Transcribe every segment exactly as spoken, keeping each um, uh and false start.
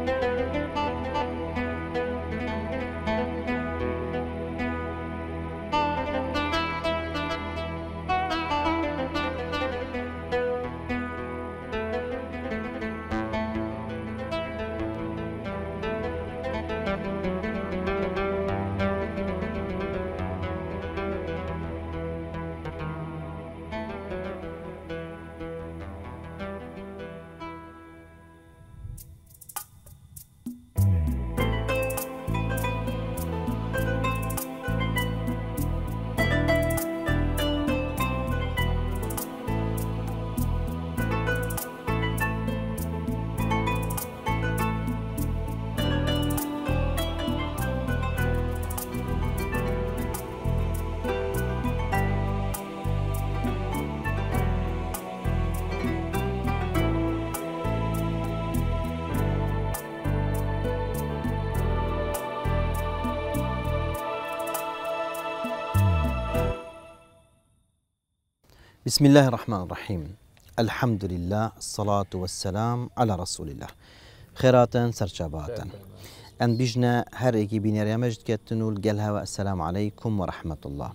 بسم الله الرحمن الرحيم. الحمد لله، الصلاة والسلام على رسول الله. خيراتا سرشاباتا ان بيجنا هر ايكي بينير مجد كتنو القلها والسلام عليكم ورحمة الله.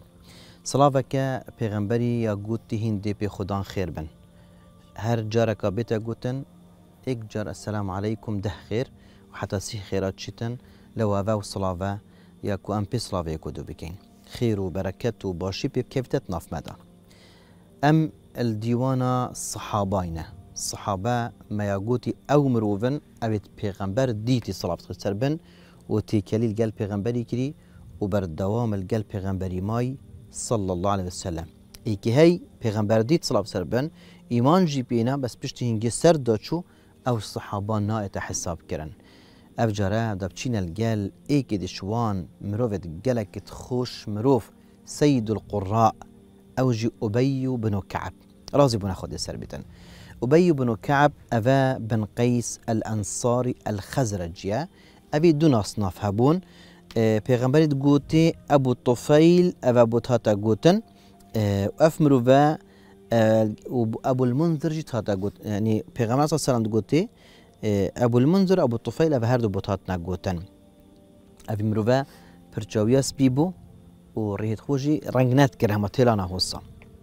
صلافك پیغمبری یا گوتی هندی پی خدان خیر بن. هر جارك بيتا گوتن ايك جار السلام عليكم ده خير وحتى سي خيرات شتن لو افا وصلافا يا كو ام بي صلافا يكو دو بكين خير وبركات وباشي بي كيف تتناف مدى. ام الديوانا الصحاباينه الصحابه ما يقوتي او مروفن ابيت پیغمبر ديتي صلاة سربن وتيكالي القل پیغمبري كري وبردوام القل پیغمبري ماي صلى الله عليه وسلم. ايكي هاي پیغمبر ديت صلاة سربن ايمان جي بينا بس بشتي هنجي سر داچو او الصحابان نائت حساب كرن. اف جاره دابچين القل ايكي دشوان مروفت قلك تخوش مروف سيد القراء اوجي ابي بن كعب رازي بن اخذ سربتا. ابي بن كعب افا بن قيس الانصاري الخزرجيا ابي دون اصناف هبون. اه پیغمبري تقوتي ابو طفيل افا بوتاتا قوتن اه اف مروفا اه ابو المنذر جيت هاتا قوت يعني پیغمبر صلى الله عليه وسلم تقوتي اه ابو المنذر ابو طفيل افا هردو بوتاتنا قوتن. افي مروفا برجاوياس بيبو وريهت خوجي رنجنات كره ما تيلانا هوصا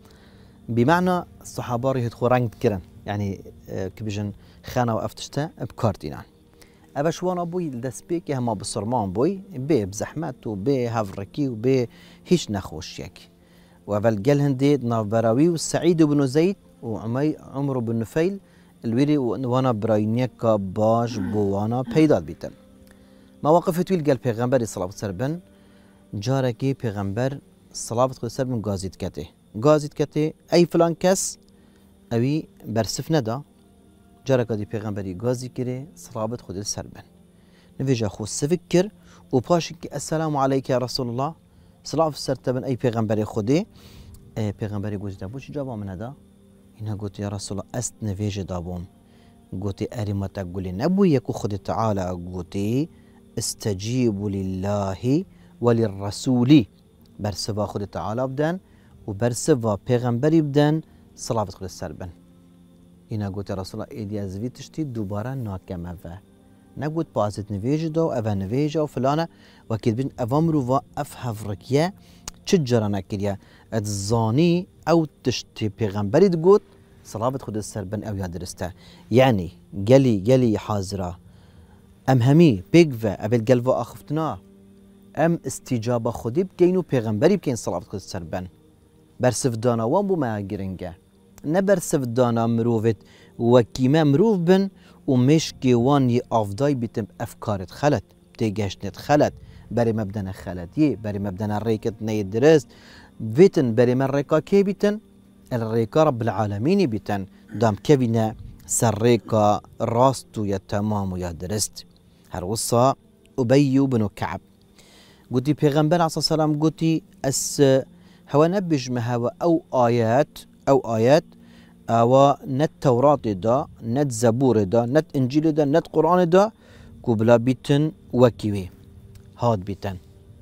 بمعنى الصحابة ريهت خو رنجت كرن يعني كبجن خانة وأفتشتا بكارتينا أبشوان أبوي الدسبيك هما بصرمان بوي بي بزحمات وبي هافركي وبي هيش نخوش ياك وأفل قال هندي ناف براوي والسعيد بن زيد وعمي عمر بن نفيل الويري وانا براينيكا باش بوانا بيداد بيتم مواقف تويل قال پیغمبر صلى الله عليه وسلم جاركي پیغمبر صلاة خود سر من غازيت كته غازيت كته اي فلان كس اوي برسف ندا جارك دي پیغمبري غازي كري صلاة خود سر بن نفيجا خو سفكر وباشك السلام عليك يا رسول الله صلاة سر تبن اي پیغمبري خودي اي پیغمبري غوزي بوش جواب من هذا هنا قلت يا رسول الله است نفيجا دابوم قلت اريما تقولي نبو يكو خود تعالى قلت استجيبوا لله وللرسول برسوا خود تعالى بدن وبرسوا پیغمبري بدن صلاة خود سربن. اینا قلت يا رسول الله ايدي ازوي تشتي دوباره ناكمه و نقول بازت نفيج دو افا نفيج او فلانه وكيد بين افامرو و افهف ركيه تشجرنا كريا اتزاني او تشتي پیغمبري تقول صلاة خود سربن او يادرسته يعني قلي قلي حاضره ام همي بيغفا ابل قلبه اخفتنا ام استجابه خودی بکینو پیغمبری بکین صلاة خود سربن برسف دانا وان بو ما گرنگه نه برسف دانا مروفت وکیمه مروف بن و مشکی وان ی افدای بیتم افکارت خلط تیگشنت خلط بری مبدن خلطی بری مبدن ریکت نی درست ویتن بری من ریکا کی بیتن الریکا رب العالمینی بیتن دام کبینا سر ریکا راستو یا تمام و یا درست هر وصا ابی بن كعب قلتي پیغمبر عليه الصلاة والسلام قلتي اس هو نبج هو او آيات او آيات او نت توراة دا نت زبور دا نت انجيل دا نت قرآن دا قبلا بيتن وكيوي هاد بيتن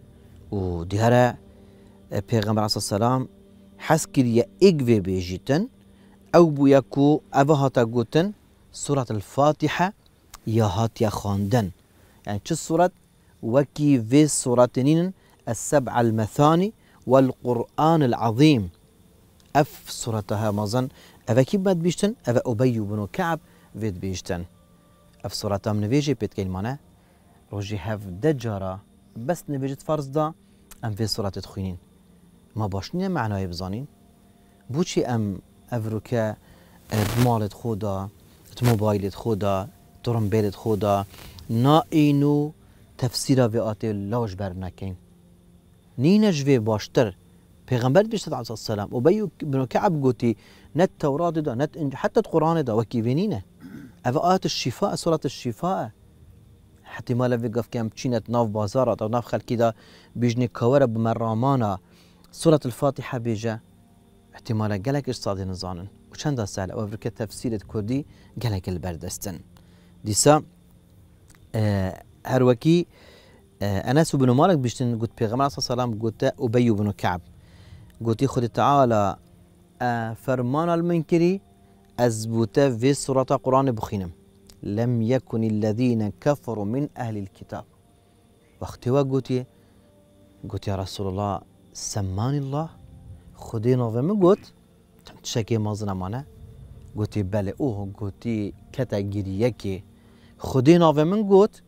و دي هرا پیغمبر عليه الصلاة والسلام حس كريا اقوي بيجيتن او بو يكو اوهاتا قلتن سورة الفاتحة يا هات يا خواندن يعني چه سورة وكي في سورتين السبع المثاني والقرآن العظيم اف سورتها مازن اف كي بد بيشتن اف ابي بن كعب فيد بيشتن اف سورتها من فيجي بيت كلمانه روجي هاف دجارة بس نبيجت فرض دا ام في سورة تخوينين ما باشنين معناه بزانين بوشي ام افروكا مالت خودا موبايلت خودا ترمبيلت خودا نا اینو تفسیر و آتی لاش بر نکن نینش وی باشتر پیغمبر بیشتر علیه السلام و بیو بنو کعب گوتی نت تورات دا نت انج حتی قرآن دا وکی بینینه او آیت الشفاء سورة الشفاء احتمال في قف كم تشينت ناف بازارات او ناف خلقي دا بيجني كوره بمرامانا سورة الفاتحة بيجا احتمال قالك ايش صادي نزانن وشان دا سهل او افريكا تفسير كردي قالك البردستن ديسا اه هروكي اه انس بن مالك بيشتن قلت بيغمر صلى الله عليه وسلم قلت ابي بن كعب قلت خد تعالى اه فرمان المنكري ازبوتا في سورة قرآن بخينم لم يكن الذين كفروا من أهل الكتاب واختوا قلت قلت يا رسول الله سماني الله خدينا وما قلت تشكي مازنا معنا قلت بله اوه قلت كتاجريك خدينا وما قلت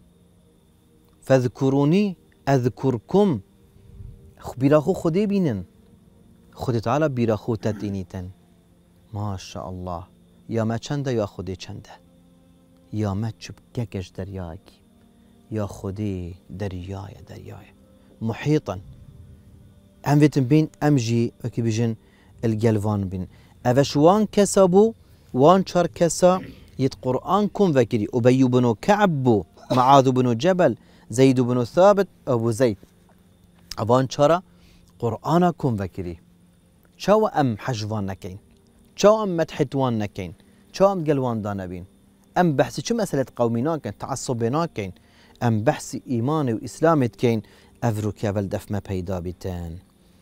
فاذكروني اذكركم بيراخو خدي بينن خدي تعالى بيراخو تتينيتن ما شاء الله يا ما چنده يا خدي چنده یا ما چوبککش دریایی یا خودی دریای دریای محيطا ام فيتم بين امجي وكي بيجن الجلفان بين افشوان كسبو وان شار كسا يت قرآن كم فكري ابي بن كعب معاذ بن جبل زيد بن ثابت ابو زيد ابان شارا قرآن كم فكري شو ام حجوان نكين شو ام مدحتوان نكين شو ام جلوان دانبين ام بحث شو مسألة قومنا كان تعصبنا كان ام بحث ايمان واسلام كان افروك يا دف ما بيدا بيتان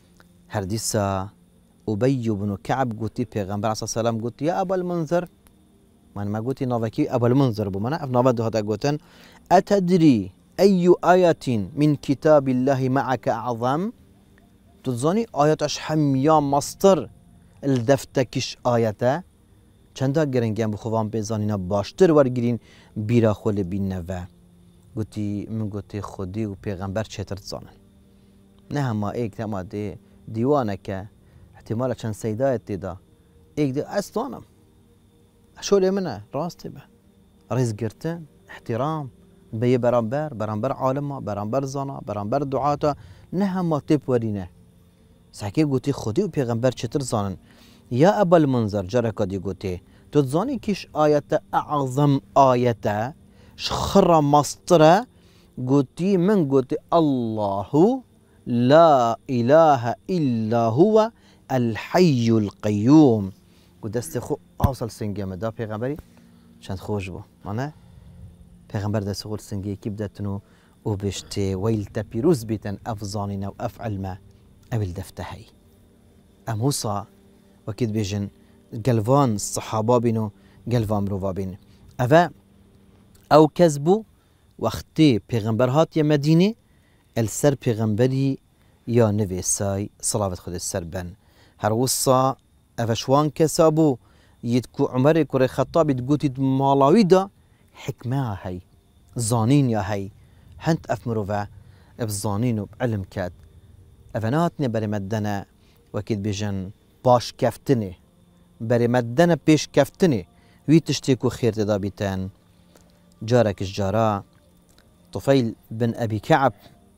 هرديسا ابي بن كعب قلت پیغمبر عليه الصلاه والسلام قلت يا ابا المنذر من ما قلت نافكي ابا المنذر بو انا نافد هذا قلتن اتدري اي ايه من كتاب الله معك اعظم تظني ايات اشحم يا مصدر الدفتكش ايته چندا گرنگم بخوام بزانینا باشتر ورگرین بیرا خول بین و گوتی من گوتی خودی و پیغمبر چطور زانن نه هما ایک نما دی دیوانه که احتمال چند سیدایت دیدا ایک دی استانم شولی منه راستی به ریز گرتن احترام به برانبر برانبر عالم برانبر زانا برانبر دعاتا نه هما تیپ ورینه سعکی گوتی خودی و پیغمبر چطور زانن يا أبا المنذر جرك دي قوتي تتظاني كيش آية أعظم آية شخرة مسطرة قوتي من قوتي الله لا إله إلا هو الحي القيوم قد استخو أوصل سنجي مدى پیغمبري شان خوش بو مانا پیغمبر دست خول سنجي كي بدأتنو وبشتي ويلتا بيروز بيتن أفظاننا وأفعل ما أبل دفتهي أموسى وكيد بيجن قلفان الصحابة بينو قلفان مروفا بين أفا أو كذبو وقتي پیغمبر هات يا مدينة السر پیغمبري يا نبي ساي صلاة خد السر بن هر وصا أفا شوان كسابو يتكو عمر كوري خطاب تقوتي مالاوي دا حكمة هاي زانين يا هاي هنت أف مروفا بزانين وبعلم كات أفناتني بري مدنا وكيد بيجن باش كفتني بري مدنا بيش كفتني وي تشتيكو خير تدا بيتان جارك الجارا طفيل بن أبي كعب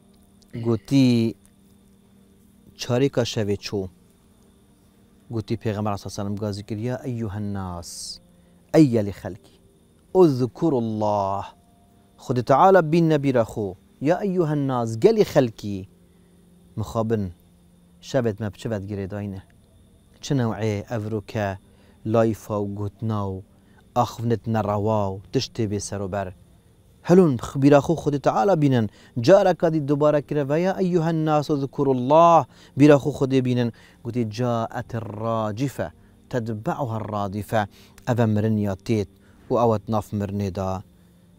قوتي شاريكا شويتشو قوتي پیغمبر عليه الصلاة والسلام قال ذكر يا أيها الناس أي لخلقي اذكروا الله خد تعالى بين نبي رخو يا أيها الناس قال خلقي مخابن شبت ما بشبت قريداينه چه نوعي افروكا لايفا وقوتناو اخفنتنا رواو تشتي بسر وبر هلون خبير اخو خد تعالى بينن جارك دي دوباره كره ويا ايها الناس اذكروا الله بير اخو خد بينن قلت جاءت الراجفه تتبعها الرادفه افمرن يا تيت واوت ناف مرني دا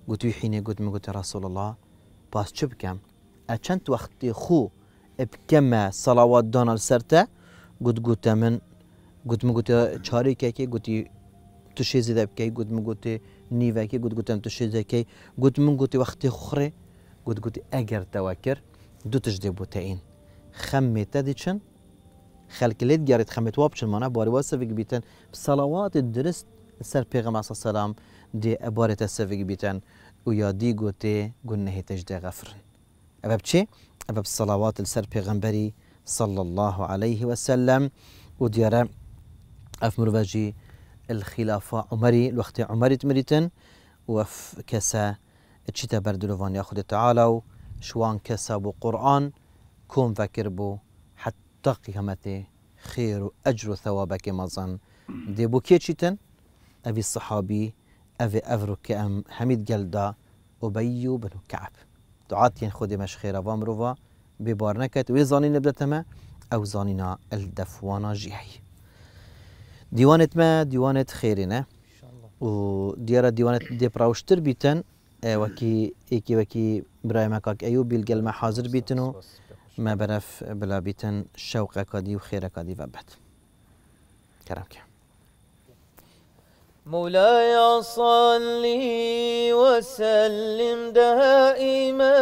قلت حيني قلت ما قلت رسول الله باس چه بكم اچند وقتی خو بكما صلوات دانا سرته قلت قلت من قلت ما قلت چاری که قلت تشي زيدا بكي قلت من قلت نيفا كي قلت قلت من تشي زي كي قلت من قلت وقتي خخري قلت قلت اگر توكر دو تجدي بوتين خمي تديشن خلق ليت جارت خمت وابشن مانا باري واسفك بيتن بصلوات الدرست سر پیغمبر صلى الله عليه وسلم دي ابارت السفك بيتن ويا دي قلت قلنا هي تجدي غفر ابا بشي ابا بالصلوات السر پیغمبري صلى الله عليه وسلم وديارة افمر باجي الخلافة عمري الوقت عمري تمريتن وف كسا اتشيتا بردلوفان ياخد تعالى شوان كسا بو قرآن كون فكر بو حتى قيامته خير وأجر وثوابك مظن دي بو كي تشيتن أبي الصحابي أبي أفرك أم حميد جلدا أبي بن كعب دعاتين خودي مش خير وامروا ببارنكت ويزانين بدتما أو زانينا الدفوانا جيهي ديوانت ما ديوانت خيرنا و ديارة ديوانت دي براوشتر بيتن وكي ايكي وكي براي مكاك ايوب بالقلمة حاضر بيتنو ما برف بلا بيتن شوقك دي وخيرك دي وبت كرمك مولاي صل وسلم دائما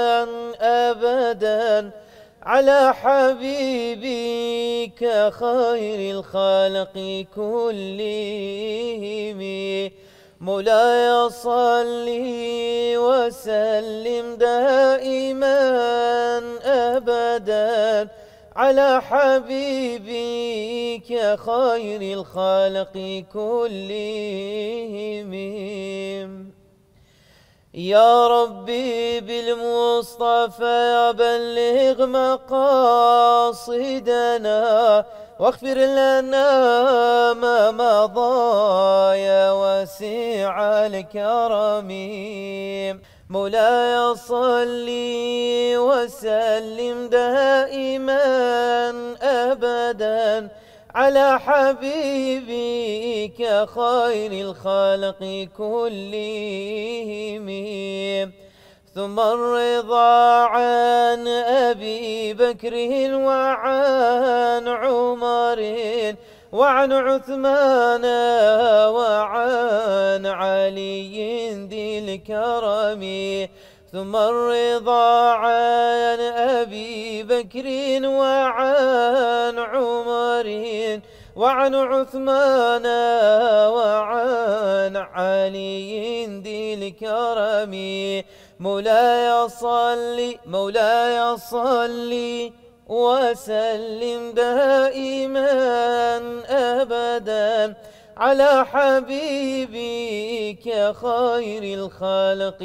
ابدا على حبيبك خير الخلق كلهم مولاي صل وسلم دائما أبدا على حبيبك خير الخلق كلهم يا ربي بالمصطفى بلغ مقاصدنا واغفر لنا ما مضى يا واسع الكرم مولاي صل وسلم دائما أبدا على حبيبك خير الخلق كلهم ثم الرضا عن أبي بكر وعن عمر وعن عثمان وعن علي ذي الكرم ثم الرضا عن أبي بكر وعن عمر وعن عثمان وعن علي ذي الكرم مولاي صل مولاي صل وسلم دائما أبدا على حبيبك خير الخلق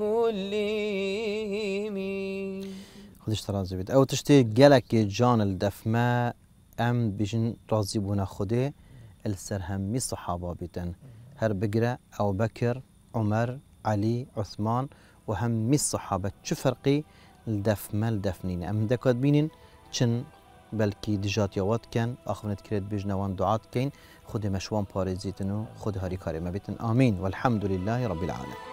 كلهم خودش ترازی بید او تشتی گلک جان الدفمه ام بیشن راضی بونا خوده السرهمی صحابه بیتن هر بقرة او بكر عمر علي عثمان وهم الصحابة شو فرقي الدفمه الدفنين ام دكات بينين چن بلكي دجات يوات كان اخونت كريت بجنوان دعات كين خود مشوان بارزيتنو خود هاري كاري ما بيتن آمين والحمد لله رب العالمين.